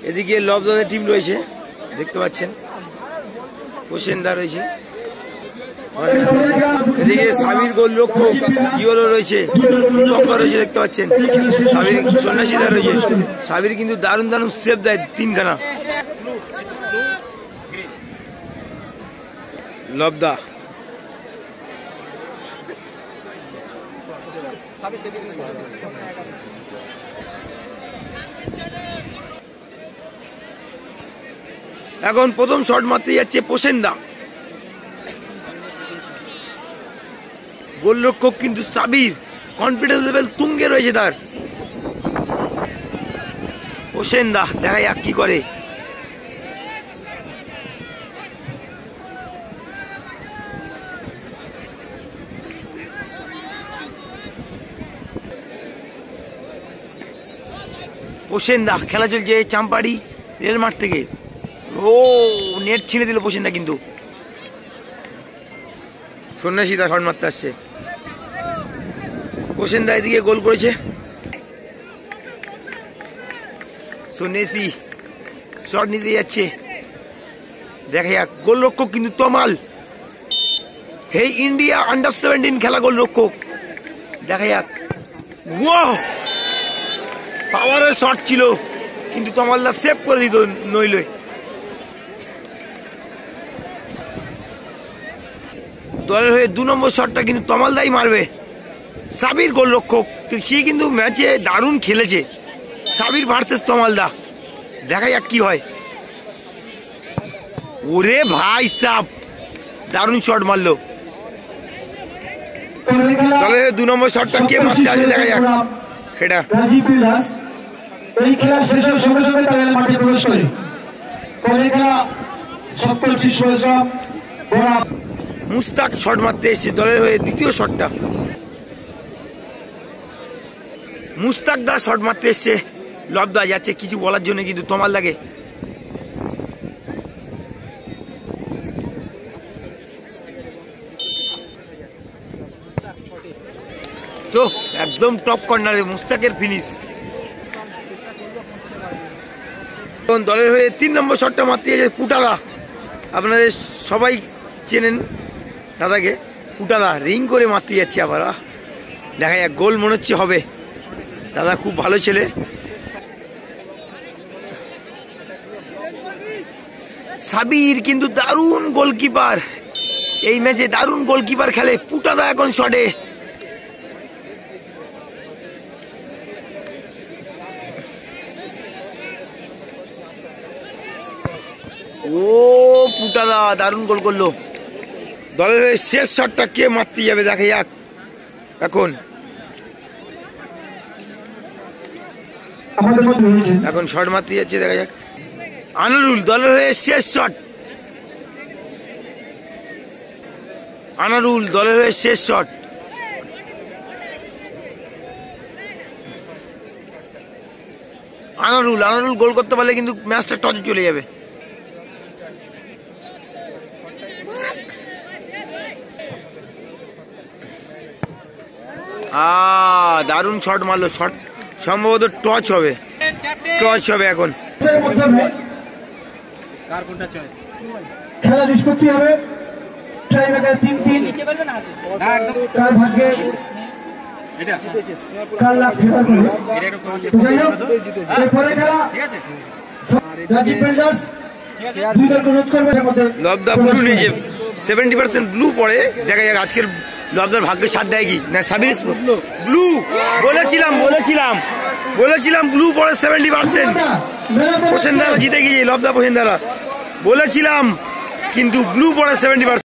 এদিকে লবদাদের টিম রয়েছে, দেখতে পাচ্ছেন হোসেনদা রয়েছে, এদিকে সাবির গোলরক্ষক ইয়োলো রয়েছে, দীপঙ্কর রয়েছে, দেখতে পাচ্ছেন সাবির সন্ন্যাসীদা রয়েছে। সাবির কিন্তু দারুণ দারুণ সেভ দেয় তিনখানা। লবদা এখন প্রথম শট মারতে যাচ্ছে পোসেনদা। গোলরক্ষক কিন্তু সাবির, কনফিডেন্স লেভেল তুঙ্গে রয়েছে তার। পোসেনদা দেখা যাক কি করে। পোসেনদা খেলা চলছে চাম্পাড়ি রেল মাঠ থেকে। ও নেট ছিঁড়ে দিল পোসেনদা, কিন্তু সন্ন্যাসীদা শট মারতে আসছে। পোসেনদা এদিকে গোল করেছে, সন্ন্যাসী শট নিতে যাচ্ছে, দেখা যাক। গোলরক্ষক কিন্তু তমাল, হে ইন্ডিয়া আন্ডার-17 খেলা গোলরক্ষক, দেখা যাক। ওয়াও পাওয়ারের শট ছিল, কিন্তু তমালদা সেভ করে দিত নইলে। দলের হয়ে 2 নম্বর শটটা কিন্তু তমালদাই মারবে। সাবির গোলরক্ষক, সে কিন্তু ম্যাচে দারুণ খেলেছে। সাবির ভার্সেস তমালদা, দেখা যাক কি হয়। ওরে ভাই সাব, দারুণ শট মারলো। দলের 2 নম্বর শটটা কে মারতে আসবে, দেখা যাক। সেটা এই খেলা শেষের সঙ্গে সঙ্গে তারা মাঠে প্রবেশ করে। পরে খেলা সপ্তম শীর্ষ মুস্তাক শট মারতে এসছে দলের হয়ে, দ্বিতীয় শটটা মুস্তাক দা শট মারতে এসছে। লবদা যাচ্ছে কিছু বলার জন্য, কিন্তু তমালদাকে তো একদম টপ কর্নারে মুস্তাকের ফিনিশ। দলের হয়ে 3 নম্বর শটটা মারতে গেছে পুটাদা। আপনাদের সবাই চেনেন দাদাকে, পুটাদা রিং করে মারতে যাচ্ছে আবার। দেখা যাক, গোল মনে হচ্ছে হবে। দাদা খুব ভালো ছেলে। সাবির কিন্তু দারুণ গোলকিপার, এই ম্যাচে দারুণ গোলকিপার খেলে। পুটাদা এখন শটে, ও পুটাদা দারুণ গোল করলো। দলের শেষ শটটা কে মারতে যাবে, দেখা যাক। এখন শট মারতে যাচ্ছে, দেখা যাক। আনারুল দলের হয়ে শেষ শট, আনারুল দলের হয়ে শেষ শট। আনারুল গোল করতে পারলে কিন্তু ম্যাচটা টসে চলে যাবে। দারুণ শট মারলো, শট সম্ভবত টচ হবে এখন। খেলা নিষ্পত্তি হবে, টাইব্রেকার 3-3 কার ভাগ্যে কার লাভ ফেভার করবে। যাই হোক, এরপরে খেলা রাজীব বিল্ডার্স 2 দলকে অনুরোধ করবে। লবদা ব্লু নিয়েছে, 70% ব্লু পড়ে, দেখা যাক আজকের লবদার ভাগ্যে সাথ দেয় কি না। সাবির ব্লু বলেছিলাম ব্লু পড়ে 70%। পোসেনদারা জিতে গিয়েছে, লবদা পোসেনদারা বলেছিলাম, কিন্তু ব্লু পড়ে 70%।